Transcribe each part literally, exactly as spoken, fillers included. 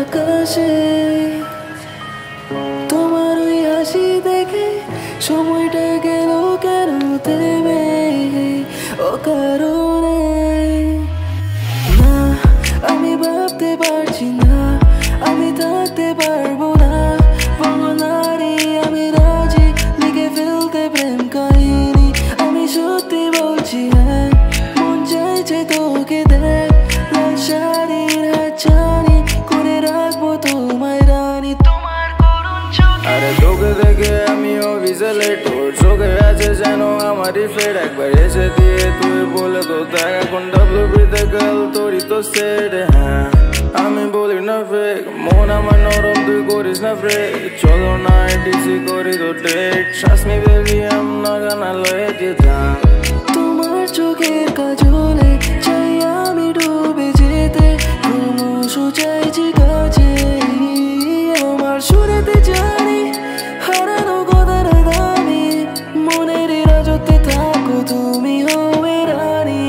আকাশে তোমার ওই হাসি দেখে সময়টা গেল কেন থেমে ও কারণে না আমি ভাবতে পারছি না আমি থাকতে পারবো না বঙ্গনারী আমি রাজি লিখে ফেলতে প্রেম কাহিনী আমি সত্যি বলছি হ্যাঁ মন চাইছে তোকে দেখ লাল শাড়ির হাতছানি করে রাখবো তোমায় রানী তোমার করুণ চোখে আরে তোকে দেখে আমি অফিসে তোর চোখে আছে যেন আমারই ফের একবার এসে দিয়ে তুই বলে তো দেখ এখন ডাব্লিউবিতে গেল তোরই তো সেট হ্যাঁ আমি বলি না ফেক মন আমার নরম তুই করিস না ফ্রেক চলো না ডিসি করি তো date trust me baby I am not gonna let you down তোমার চোখের কাজলে চাই আমি ডুবে যেতে ক্রমশ চাইছি কাছে আমার সুরেতে জানি হারানো কথার দামি মনের রাজত্বে থাকো তুমি হবে রানী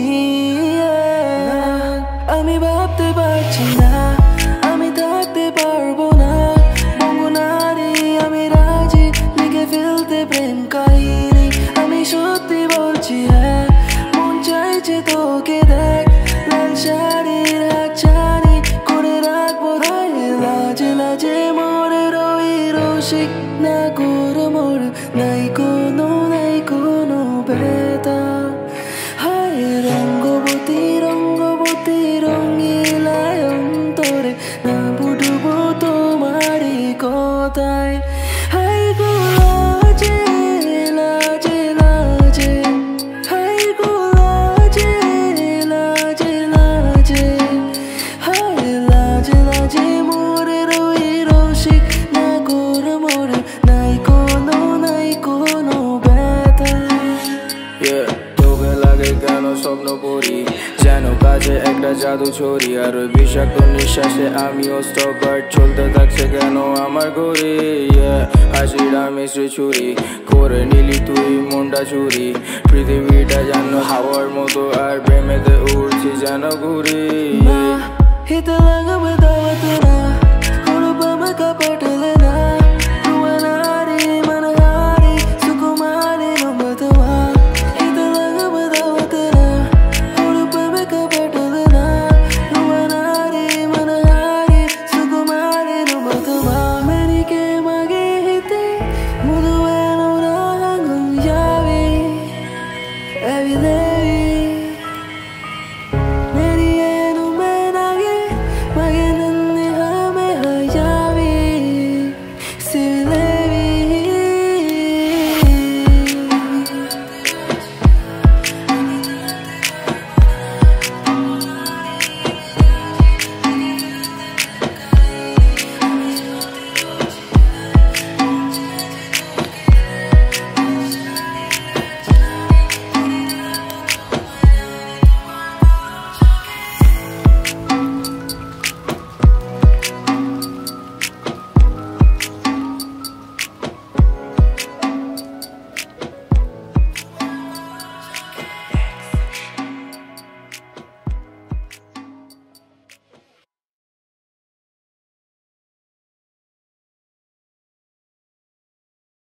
আমি ভাবতে পারছি না আমি থাকতে পারবো না বঙ্গনারী আমি রাজি লিখে ফেলতে প্রেম কাহিনী আমি সত্যি বলছি হ্যাঁ মন চাইছে তোকে দেখ লাল শাড়ির হাতছানি করে রাখবো গায়ে লাজে লাজে মোরে রই রসিক না কর মোর নাই কোনো নাই কোনো ব্যথা হায় রঙ্গবতী রঙ্গবতী রঙিলায় অন্তরে না বুঝবো তোমারই কথায় হাই গো লাজে লাজে লাজে হাই গো লাজে লাজে লাজে হায় লাজে লাজে মোরে রই রসিক না কর মোর নাই কোনো নাই কোনো ব্যথা Yeah, তোকে লাগে কেন স্বপ্ন পড়ি যেন কাছে একটা জাদু ছড়ি আর ওই বিষাক্ত নিঃশ্বাসে আমিও স্টপার চলতে থাকছে কেন আমার ঘড়ি হাসির মিশ্রি ছুরি করে নিলি তুই মনটা চুরি পৃথিবীটা যেন হাওয়ার মতো আর প্রেমেতে উড়ছি যেন ঘুরি হিতলা